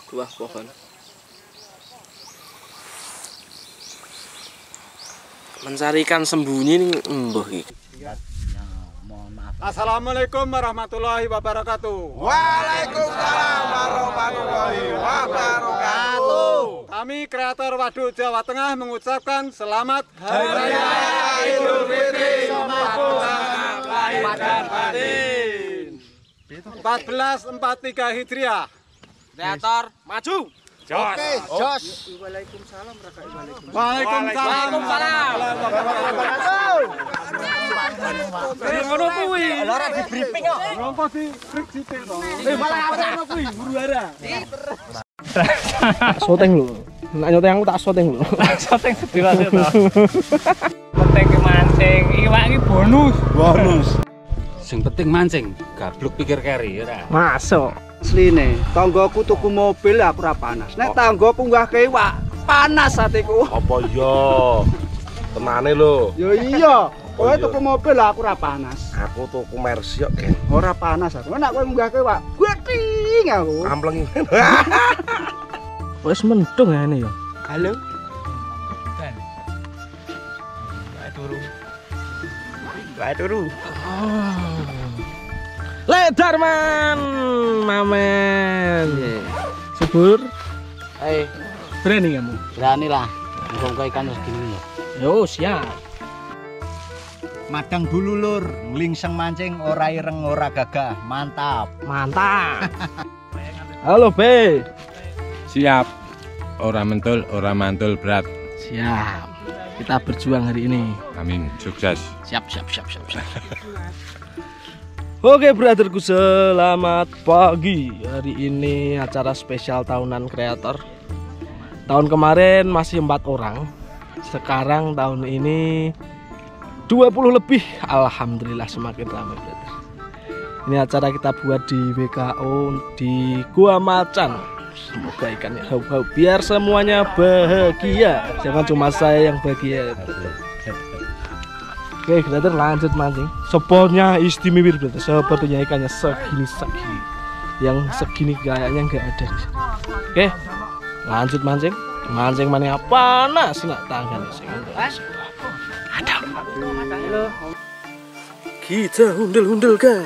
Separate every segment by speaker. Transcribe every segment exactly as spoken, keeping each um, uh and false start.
Speaker 1: buah pohon. Mencari ikan sembunyi nih embuh iki.
Speaker 2: Assalamualaikum warahmatullahi wabarakatuh.
Speaker 3: Waalaikumsalam warahmatullahi wabarakatuh.
Speaker 2: Kami kreator Waduk Jawa Tengah mengucapkan selamat Hari Raya
Speaker 3: Idul Fitri
Speaker 2: lahir dan batin empat belas empat puluh tiga Hijriah.
Speaker 1: Kreator maju.
Speaker 3: Oke, jos.
Speaker 2: Waalaikumsalam.
Speaker 1: Waalaikumsalam. Ngono kuwi.
Speaker 3: Ora di briefing kok.
Speaker 2: Ngompo di break sithik to.
Speaker 1: Eh malah apa kuwi huru-hara.
Speaker 4: Syuting lho. Nek nyoteng aku tak syuting lho.
Speaker 5: Syuting sedih wae to. Penting ki mancing, iki Pak iki bonus.
Speaker 3: Bonus.
Speaker 6: Sing penting mancing, gabluk pikir keri ora.
Speaker 4: Masuk.
Speaker 7: Asline, tanggoku tuku mobil aku ora panas. Nek tanggoku nggah kewak, panas hatiku.
Speaker 3: Apa iya? Tenane lho.
Speaker 7: Ya iya, kowe tuku mobil aku ora panas.
Speaker 3: Aku tuku Mercy kok, Gen.
Speaker 7: Ora panas aku. Nek kowe nggah kewak, gething aku.
Speaker 3: Ampleng.
Speaker 4: Wis mendung ya ini ya.
Speaker 7: Halo.
Speaker 5: Ben. Wae turu.
Speaker 7: Wae turu.
Speaker 4: Ledarman, mamen. Subur.
Speaker 7: Hai,
Speaker 4: Berani kamu?
Speaker 7: berani lah. Ngongko ikan wis gini ya.
Speaker 4: Yo, siap.
Speaker 7: Madang dulu lur, nglingseng mancing ora ireng ora gagah. Mantap.
Speaker 4: Mantap. Halo, B.
Speaker 6: Siap. Ora mentul, ora mantul berat.
Speaker 4: Siap. Kita berjuang hari ini.
Speaker 6: Amin. Sukses.
Speaker 4: Siap, siap, siap, siap, siap. Oke, brotherku, selamat pagi. Hari ini acara spesial tahunan kreator. Tahun kemarin masih empat orang. Sekarang tahun ini dua puluh lebih. Alhamdulillah semakin ramai, brother. Ini acara kita buat di W K O di Gua Macan. Semoga ikannya hau-hau biar semuanya bahagia. Jangan cuma saya yang bahagia. Oke, brother, lanjut mancing. Spotnya istimewa, brother. Sepertinya ikannya segini-segini. Yang segini kayaknya nggak ada di sini. Oke, lanjut mancing. Mancing mana panas nak tangan sing. Ada. Kita hundel-hundelkan.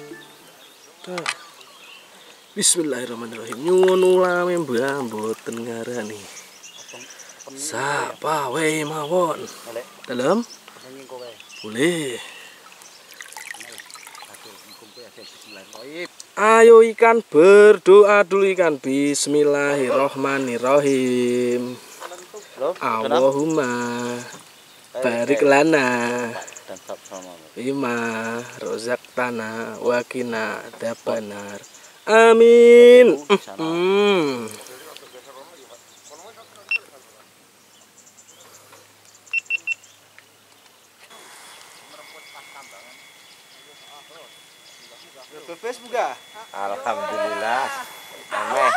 Speaker 4: Bismillahirrahmanirrahim. Nyuwun ulame mbah mboten ngarani. Sapa wae mawon. Dalam? Boleh. Ayo ikan berdoa dulu ikan. Bismillahirrahmanirrahim. Allahumma barik lana bima rozaqtana wa qina adzabannar. Amin. Hmm.
Speaker 7: Bebes buka?
Speaker 3: Alhamdulillah. Ameh.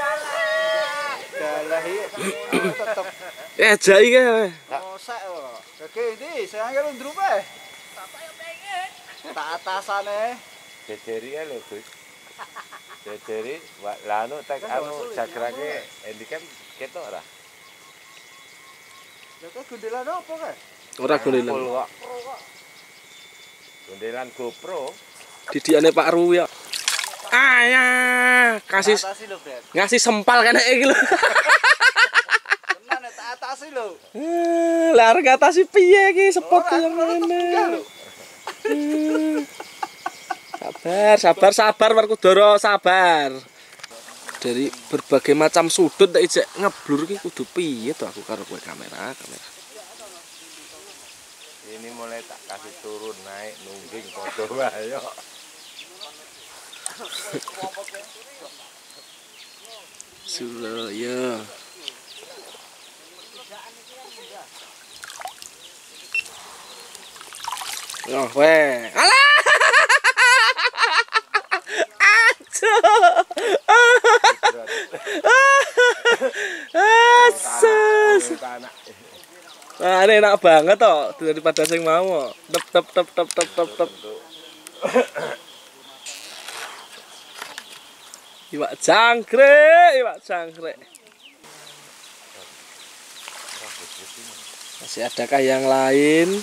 Speaker 7: Dalahi tetep
Speaker 1: Eh jai ke.
Speaker 7: mosak kok. Oke, ini saya nggak ndrup eh. Bapak yang pengen. Tak atasane.
Speaker 3: Dederi ya lho, Gus. Dederi lanu tek anu jagrake handicap ketok ora?
Speaker 7: Lha kok gundelan opo kae?
Speaker 1: Ora golelan.
Speaker 3: Kok. Gundelan GoPro.
Speaker 1: Didikane Pak Ru ya. Ayah, kasih
Speaker 7: Atasi lho, Bret.
Speaker 1: ngasih sempal kan iki lho.
Speaker 7: Tenan tak atasi lho.
Speaker 1: Lah arep ngatasi piye iki spot yang ngene. Sabar, sabar, sabar Werkudara, sabar. Dari berbagai macam sudut tak ijek ngeblur iki kudu piye to aku karo kowe kamera, kamera.
Speaker 3: Ini mulai tak kasih turun naik nungging padha wae yo.
Speaker 1: Suraya. Oh, weh. Alah. Asus. Nah, ini enak banget toh daripada sing mau. Tep tep tep tep tep tep tep. Iwak jangkrik, iwak jangkrik. Masih adakah yang lain?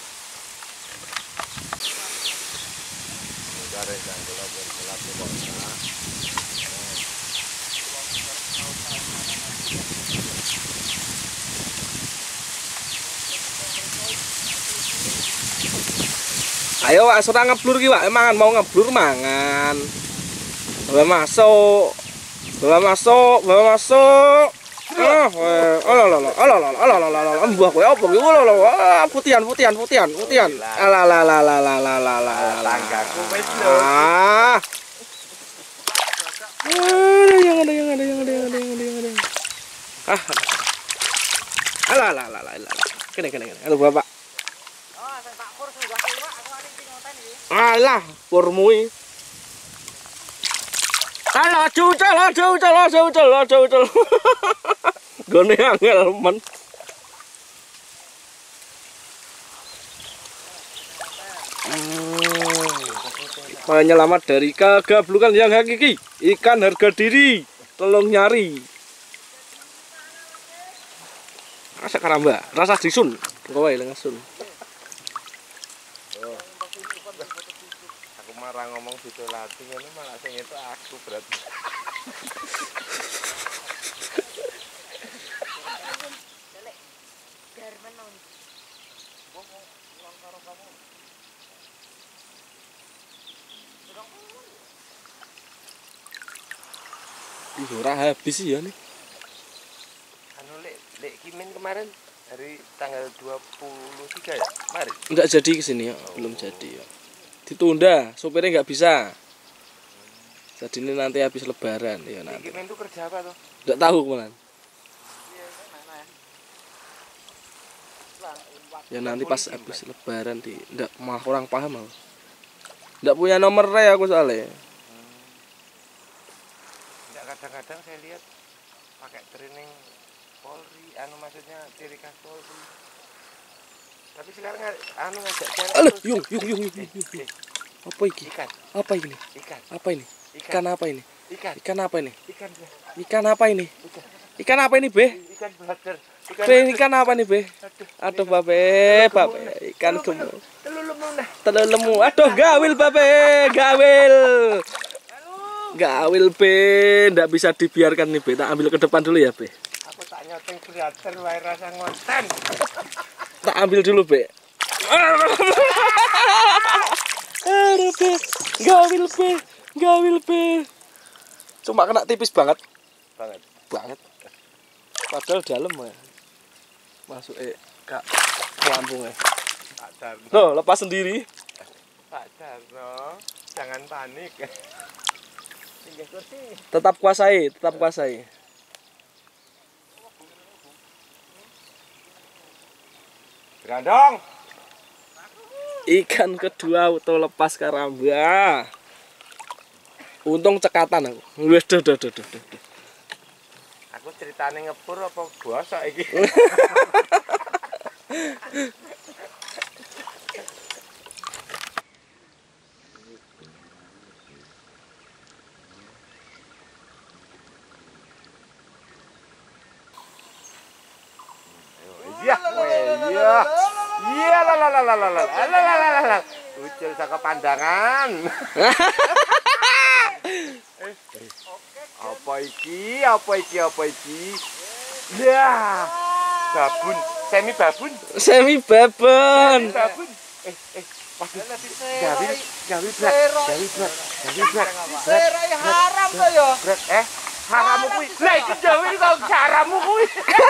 Speaker 1: Ayo Wak, serang ngeblur ki Wak, mangan mau ngeblur mangan. Bawa masuk. Bawa masuk, bawa masuk. Ah, oh la la la, la la la la la la, mbah kowe opo ki? Oh la la, putihan, putihan, putihan, putihan. La la la la la la la la.
Speaker 3: Tanggaku wis lho.
Speaker 1: Ah. Ada yang ada yang ada yang ada yang ada yang ada yang ada. Ah. Ala la la la la. Kene kene kene. Halo Bapak.
Speaker 7: Oh, sing Pak Pur sudah Pak, aku arep iki ngoten iki.
Speaker 1: Alah, purmu iki. Alah, cucel, cucel, cucel, cucel. Gone angel men. Penyelamat dari kegablukan yang hakiki. Ikan harga diri, tolong nyari. Rasa karamba, rasa disun. Kowe langsung.
Speaker 3: Aku marah ngomong ditolati ngono malah sing itu aku berarti.
Speaker 1: Ih, ora habis sih ya nih.
Speaker 3: Anu lek lek Kimin kemarin hari tanggal dua puluh tiga ya? Mari.
Speaker 1: Enggak jadi kesini ya, belum jadi ya. Ditunda, sopirnya nggak bisa. Jadi ini nanti habis lebaran ya nanti.
Speaker 3: Kimin itu kerja apa tuh?
Speaker 1: Enggak tahu kemarin. Ya nanti pas habis lebaran di enggak malah kurang paham aku. Enggak punya nomor re aku soalnya.
Speaker 3: Kadang-kadang saya lihat pakai training Polri, anu maksudnya ciri khas Polri. Tapi sekarang anu ngajak cewek.
Speaker 1: Aduh, yung, yung, yung, yung, yung, yung. Apa iki?
Speaker 3: Ikan.
Speaker 1: Apa ini?
Speaker 3: Ikan.
Speaker 1: Apa ini? Ikan apa ini?
Speaker 3: Ikan.
Speaker 1: Ikan apa ini?
Speaker 3: Ikan.
Speaker 1: Ikan apa ini? Ikan apa ini, Be?
Speaker 3: Ikan blader. Ikan.
Speaker 1: Be, ikan apa nih, Be? Aduh, Babe, Babe, ikan gemuk.
Speaker 3: Telur lemu nah.
Speaker 1: Telur lemu. Aduh, gawil, Babe, gawil. Gawil, Be, ndak bisa dibiarkan nih, Be. Tak ambil ke depan dulu ya, Be.
Speaker 3: Aku tak nyoteng blader wae rasa ngonten.
Speaker 1: Tak ambil dulu, Be. Aduh, Be. Gawil, Be. Gawil, Be. Cuma kena tipis banget.
Speaker 3: Banget.
Speaker 1: Banget. Padahal dalam ya. Masuk eh kak lampung ya.
Speaker 3: Pak Darno.
Speaker 1: Loh, lepas sendiri.
Speaker 3: Pak Darno, jangan panik. Singgah kursi.
Speaker 1: Tetap kuasai, tetap kuasai.
Speaker 3: Grandong.
Speaker 1: Ikan kedua auto lepas karamba. Untung cekatan aku. Wes dah dah dah dah.
Speaker 3: Aku ceritane ngepur apa bosok iki? Iya, iya. Iya la la la la la la la la la la. Ucul saka pandangan. Apa iki? Apa iki? Apa iki? Ya. Babun, semi babun.
Speaker 1: Semi babon.
Speaker 3: Babun. Eh, eh. Waduh. Gawi, gawi brak. Gawi brak. Gawi brak.
Speaker 7: Serai haram to ya.
Speaker 3: Brak eh. Harammu kuwi. Lah iki gawi kok harammu kuwi.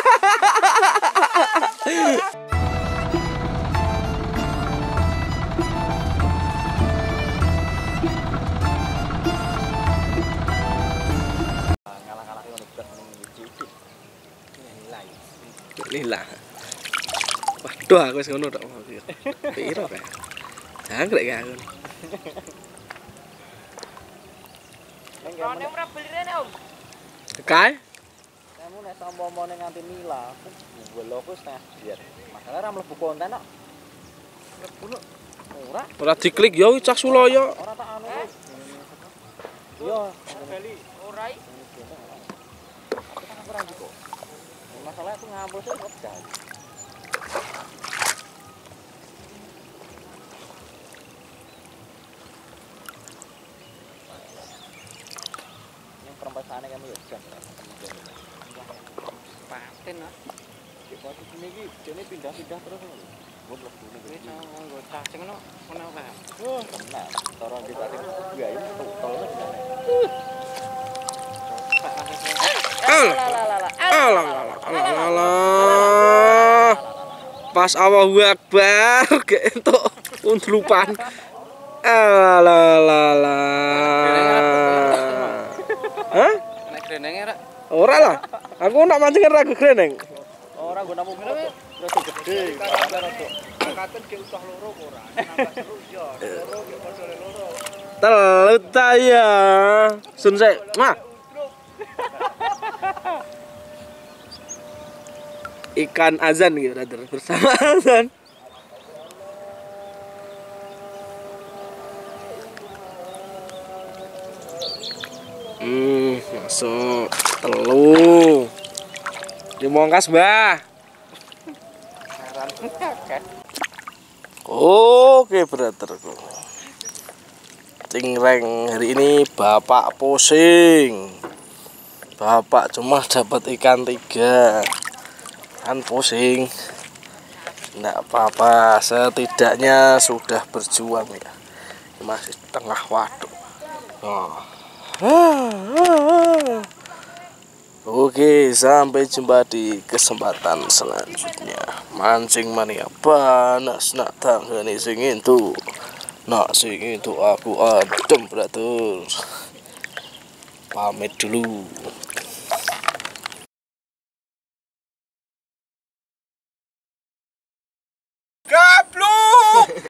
Speaker 1: Inilah. Waduh, aku wis ngono tok. Piro kae? Jangkrik kae aku.
Speaker 7: Rone ora belirene, Om.
Speaker 1: Kae?
Speaker 7: Kamu nek sombong-sombong nganti mila, aku goloku setengah biar. Masalah ora mlebu konten kok. Mlebu lho. Ora,
Speaker 1: Ora diklik ya cah Sulaya.
Speaker 7: ora tak anu. Yo, Rai. Kita kurang kok. Masalahnya aku ngambul sih ngegas. Yang perempatan kami ya jam.
Speaker 5: Paten lah.
Speaker 7: Di posisi ini jadi pindah-pindah terus nih. Gue belum dulu.
Speaker 5: Ini sama nganggo cacing no, mana paham?
Speaker 7: Oh, benar. Torong di balik juga ini tolnya di sana.
Speaker 1: Alah, alah, alah, alah. Pas Allahu Akbar entuk undlupan. Alah, alah. Hah?
Speaker 5: Nek grenenge ra.
Speaker 1: Ora lah. Aku nak mancing ragu greneng.
Speaker 7: Orang gue namu berapa? Berapa gede?
Speaker 3: Angkatan ke utah loro ora. Nambah terus yo. Loro ke kosole loro.
Speaker 1: Telut ya. Sun sik. Mah. Ikan azan gitu, brother. Bersama azan. Hmm, masuk telu. Dimongkas, Mbah. Oke, brotherku. Cingreng hari ini Bapak pusing. Bapak cuma dapat ikan tiga. Kan pusing. Enggak apa-apa, setidaknya sudah berjuang ya. Masih tengah waduk. Oh. Oke, sampai jumpa di kesempatan selanjutnya. Mancing mania panas nak tanggani sing itu. Nak sing itu aku adem, brother. Pamit dulu.